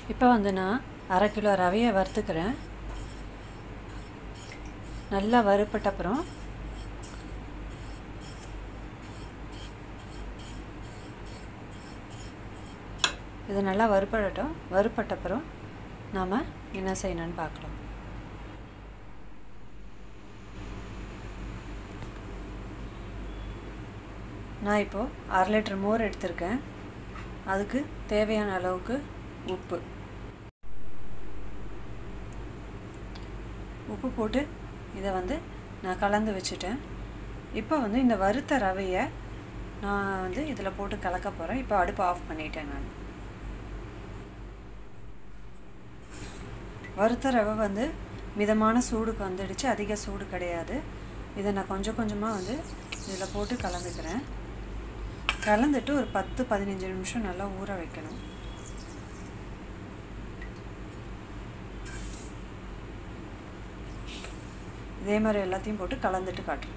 இப்போ வந்து நான் 1/2 கிலோ ரவையை வறுத்துக்கிறேன். நல்லா வறுப்பட்ட அப்புறம் இது நல்லா வறுப்பட்ட அப்புறம் நாம் என்ன செய்யணும்னு பார்க்கலாம். நான் இப்போது 1/2 லிட்டர் மோர் எடுத்திருக்கேன். அதுக்கு தேவையான அளவுக்கு உப்பு போட்டு இதை வந்து நான் கலந்து வச்சுட்டேன். இப்போ வந்து இந்த வறுத்த ரவையை நான் வந்து இதில் போட்டு கலக்க போகிறேன். இப்போ அடுப்பு ஆஃப் பண்ணிட்டேன். நான் வறுத்த ரவை வந்து மிதமான சூடுக்கு வந்துடுச்சு, அதிக சூடு கிடையாது. இதை நான் கொஞ்சம் கொஞ்சமாக வந்து இதில் போட்டு கலந்துக்கிறேன். கலந்துட்டு ஒரு 10-15 நிமிஷம் நல்லா ஊற வைக்கணும். இதே மாதிரி எல்லாத்தையும் போட்டு கலந்துட்டு காட்டுறேன்.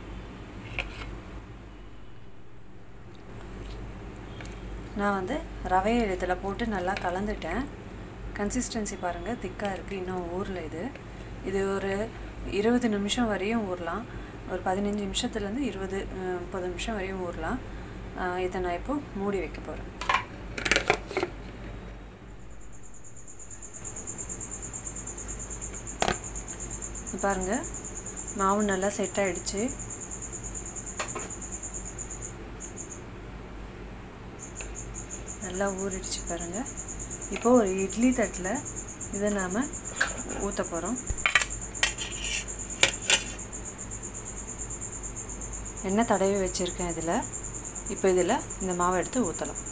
நான் வந்து ரவையை இதில் போட்டு நல்லா கலந்துட்டேன். கன்சிஸ்டன்சி பாருங்கள், திக்காக இருக்குது. இன்னும் ஊரில் இது ஒரு 20 நிமிஷம் வரையும் ஊறலாம். ஒரு 15 நிமிஷத்துலேருந்து 20-30 நிமிஷம் வரையும் ஊறலாம். இதை நான் இப்போ மூடி வைக்க போகிறேன். பாருங்கள், மாவு நல்லா செட் ஆகிடுச்சு. நல்லா ஊறிடுச்சு பாருங்கள். இப்போது ஒரு இட்லி தட்டில் இதை நாம் ஊற்ற போகிறோம். எண்ணெய் தடவி வச்சுருக்கேன் இதில். இப்போ இதில் இந்த மாவை எடுத்து ஊற்றலாம்.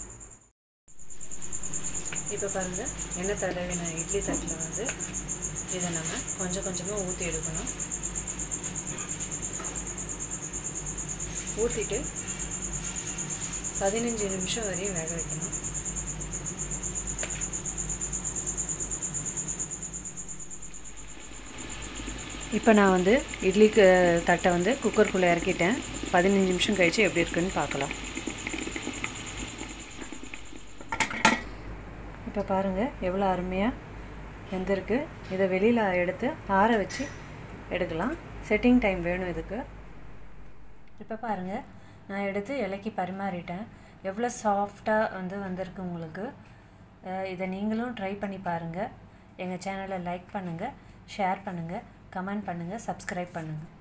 இப்போ பாருங்கள், எண்ணெய் தடவின இட்லி தட்டில் வந்து இதை நம்ம கொஞ்சம் கொஞ்சமாக ஊற்றி எடுக்கணும். ஊற்றிட்டு 15 நிமிஷம் வரையும் வேக வைக்கணும். இப்போ நான் வந்து இட்லி தட்டை வந்து குக்கருக்குள்ளே இறக்கிட்டேன். 15 நிமிஷம் கழித்து எப்படி இருக்குன்னு பார்க்கலாம். இப்போ பாருங்கள், எவ்வளோ அருமையாக வெந்திருக்கு. இதை வெளியில் எடுத்து ஆற வச்சு எடுக்கலாம். செட்டிங் டைம் வேணும் இதுக்கு. இப்போ பாருங்கள், நான் எடுத்து இலைக்கு பரிமாறிட்டேன். எவ்வளோ சாஃப்டாக வந்திருக்கு உங்களுக்கு. இதை நீங்களும் ட்ரை பண்ணி பாருங்கள். எங்கள் சேனலை லைக் பண்ணுங்கள், ஷேர் பண்ணுங்கள், கமெண்ட் பண்ணுங்கள், சப்ஸ்கிரைப் பண்ணுங்கள்.